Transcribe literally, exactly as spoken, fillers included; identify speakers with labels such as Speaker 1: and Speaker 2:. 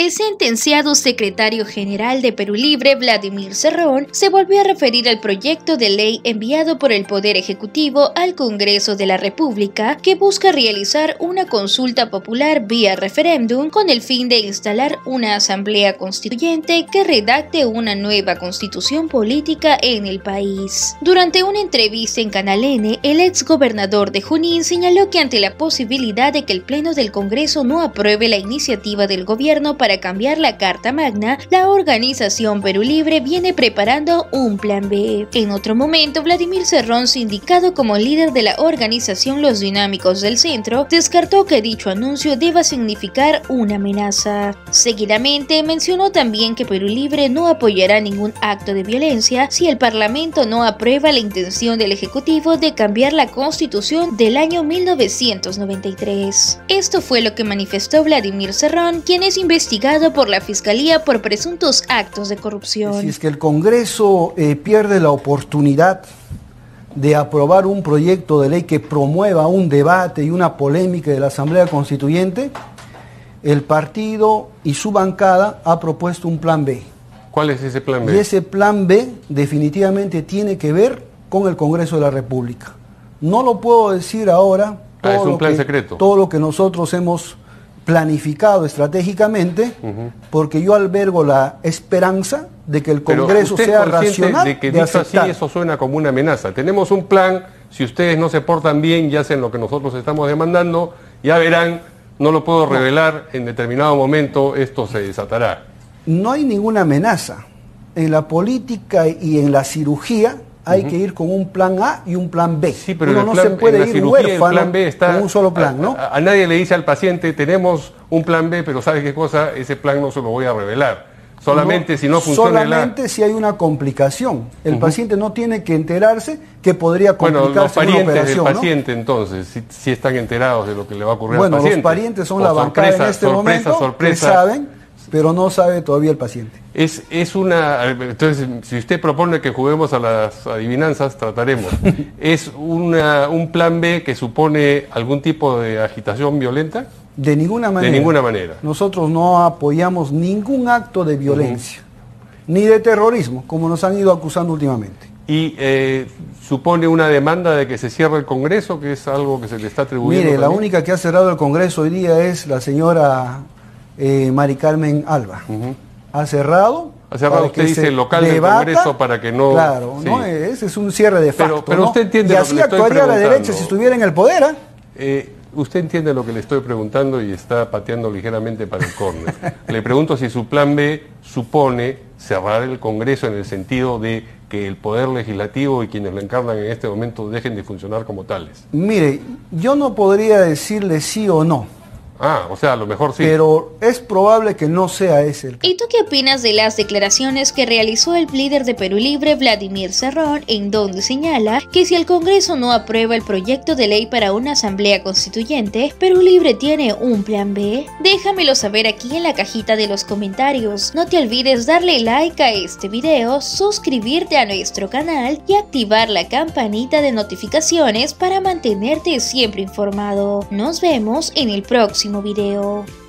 Speaker 1: El sentenciado secretario general de Perú Libre, Vladimir Cerrón, se volvió a referir al proyecto de ley enviado por el Poder Ejecutivo al Congreso de la República que busca realizar una consulta popular vía referéndum con el fin de instalar una asamblea constituyente que redacte una nueva constitución política en el país. Durante una entrevista en Canal N, el ex gobernador de Junín señaló que ante la posibilidad de que el Pleno del Congreso no apruebe la iniciativa del gobierno para cambiar la Carta Magna, la organización Perú Libre viene preparando un plan B. En otro momento, Vladimir Cerrón, sindicado como líder de la organización Los Dinámicos del Centro, descartó que dicho anuncio deba significar una amenaza. Seguidamente, mencionó también que Perú Libre no apoyará ningún acto de violencia si el Parlamento no aprueba la intención del Ejecutivo de cambiar la Constitución del año mil novecientos noventa y tres. Esto fue lo que manifestó Vladimir Cerrón, quien es investigado por la Fiscalía por presuntos actos de corrupción.
Speaker 2: Si es que el Congreso eh, pierde la oportunidad de aprobar un proyecto de ley que promueva un debate y una polémica de la Asamblea Constituyente, el partido y su bancada ha propuesto un plan B.
Speaker 3: ¿Cuál es ese plan B?
Speaker 2: Y ese plan B definitivamente tiene que ver con el Congreso de la República. No lo puedo decir ahora.
Speaker 3: Ah, es un
Speaker 2: lo
Speaker 3: plan
Speaker 2: que,
Speaker 3: secreto.
Speaker 2: Todo lo que nosotros hemos planificado estratégicamente, uh-huh. porque yo albergo la esperanza de que el Congreso sea racional
Speaker 3: de que
Speaker 2: de
Speaker 3: dicho así, eso suena como una amenaza. Tenemos un plan, si ustedes no se portan bien y hacen lo que nosotros estamos demandando, ya verán, no lo puedo revelar, en determinado momento esto se desatará.
Speaker 2: No hay ninguna amenaza. En la política y en la cirugía hay uh-huh. que ir con un plan A y un plan B.
Speaker 3: Sí, pero
Speaker 2: uno
Speaker 3: el
Speaker 2: no
Speaker 3: plan,
Speaker 2: se puede
Speaker 3: en la
Speaker 2: ir
Speaker 3: cirugía,
Speaker 2: huérfano
Speaker 3: el plan B está,
Speaker 2: con un solo plan,
Speaker 3: a,
Speaker 2: ¿no?
Speaker 3: A, a nadie le dice al paciente, tenemos un plan B, pero ¿sabes qué cosa? Ese plan no se lo voy a revelar. Solamente no, si no funciona
Speaker 2: Solamente
Speaker 3: la...
Speaker 2: si hay una complicación. El
Speaker 3: uh-huh.
Speaker 2: paciente no tiene que enterarse que podría complicarse
Speaker 3: bueno, los parientes
Speaker 2: una operación,
Speaker 3: del paciente,
Speaker 2: ¿no?
Speaker 3: Entonces, si, si están enterados de lo que le va a ocurrir
Speaker 2: bueno,
Speaker 3: al paciente.
Speaker 2: Bueno, los parientes son
Speaker 3: o
Speaker 2: la bancada
Speaker 3: sorpresa,
Speaker 2: en este
Speaker 3: sorpresa,
Speaker 2: momento,
Speaker 3: sorpresa.
Speaker 2: que saben, pero no sabe todavía el paciente.
Speaker 3: Es, es una... Entonces, si usted propone que juguemos a las adivinanzas, trataremos. ¿Es una, un plan B que supone algún tipo de agitación violenta?
Speaker 2: De ninguna manera.
Speaker 3: De ninguna manera.
Speaker 2: Nosotros no apoyamos ningún acto de violencia, uh-huh. ni de terrorismo, como nos han ido acusando últimamente.
Speaker 3: ¿Y eh, supone una demanda de que se cierre el Congreso, que es algo que se le está atribuyendo?
Speaker 2: Mire,
Speaker 3: también?
Speaker 2: La única que ha cerrado el Congreso hoy día es la señora eh, Mari Carmen Alba. Uh-huh. Ha cerrado.
Speaker 3: Ha cerrado, usted dice, el local del Congreso para que no...
Speaker 2: Claro,
Speaker 3: sí.
Speaker 2: ¿no? Ese es un cierre de facto,
Speaker 3: Pero, pero
Speaker 2: ¿no?
Speaker 3: usted entiende
Speaker 2: y
Speaker 3: lo
Speaker 2: así
Speaker 3: que le estoy
Speaker 2: actuaría la
Speaker 3: preguntando.
Speaker 2: derecha si estuviera en el poder, ¿eh?
Speaker 3: Eh, usted entiende lo que le estoy preguntando y está pateando ligeramente para el córner. Le pregunto si su plan B supone cerrar el Congreso en el sentido de que el Poder Legislativo y quienes lo encarnan en este momento dejen de funcionar como tales.
Speaker 2: Mire, yo no podría decirle sí o no.
Speaker 3: Ah, o sea, a lo mejor sí.
Speaker 2: Pero es probable que no sea ese el caso.
Speaker 1: ¿Y tú qué opinas de las declaraciones que realizó el líder de Perú Libre, Vladimir Cerrón, en donde señala que si el Congreso no aprueba el proyecto de ley para una asamblea constituyente, Perú Libre tiene un plan B? Déjamelo saber aquí en la cajita de los comentarios. No te olvides darle like a este video, suscribirte a nuestro canal y activar la campanita de notificaciones para mantenerte siempre informado. Nos vemos en el próximo video.